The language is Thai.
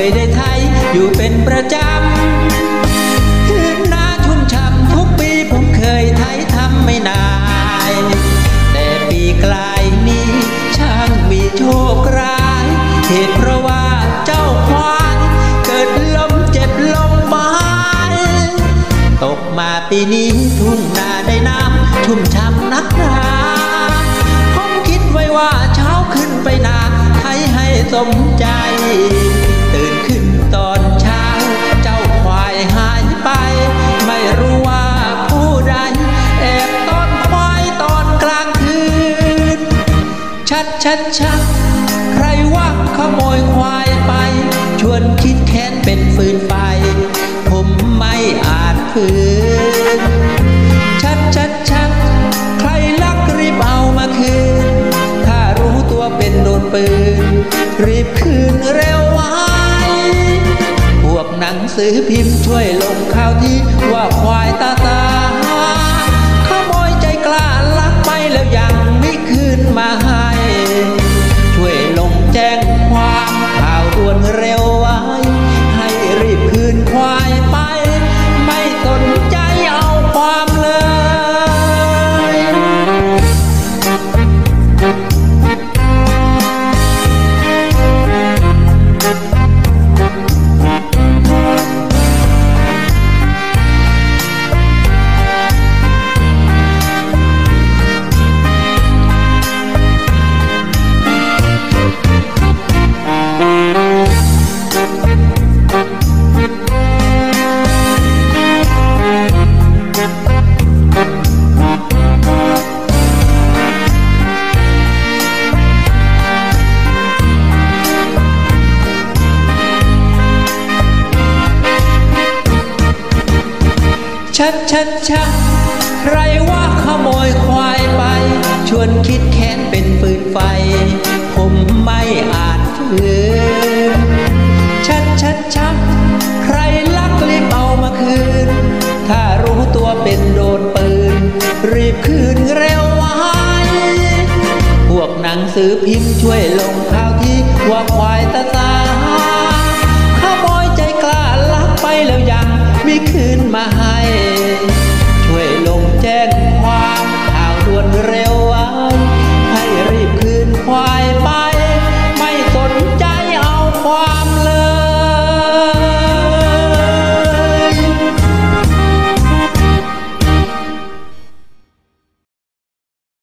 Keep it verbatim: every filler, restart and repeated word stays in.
ยได้ไถอยู่เป็นประจำคืนนาชุ่มช่ำทุกปีผมเคยไถทำไม่นายแต่ปีกลายนี้ช่างมีโชคร้ายเหตุเพราะว่าเจ้าควายเกิดลมเจ็บลมบายตกมาปีนี้ทุ่งนาได้น้ำชุ่มช่ำนักหนาผมคิดไว้ว่าเช้าขึ้นไปนาไถให้สมใจตื่นขึ้นตอนเช้าเจ้าควายหายไปไม่รู้ว่าผู้ใดแอบต้อนควายตอนกลางคืนชัดชัดชัดใครว่าขโมยควายไปชวนคิดแค้นเป็นฟืนไฟผมไม่อาจฝืนชัดชัดชัดใครลักรีบเอามาคืนถ้ารู้ตัวเป็นโดนปืนรีบคืนเร็วไว้พวกหนังสือพิมพ์ช่วยลงข่าวที่ว่าควายตาตาขโมยใจกล้าลักไปแล้วยังไม่คืนมาให้ช่วยลงแจ้งความข่าวด่วนเร็วไว้ให้รีบคืนควายไปไม่สนใจเอาความเลยชัดชัดชัดใครว่าขโมยควายไปชวนคิดแค้นเป็นปืนไฟผมไม่อาจฝืนชัดชัดชัดใครลักรีบเอามาคืนถ้ารู้ตัวเป็นโดนปืนรีบคืนเร็วไว้พวกหนังสือพิมพ์ช่วยลงข่าวที่ว่าควายตาตา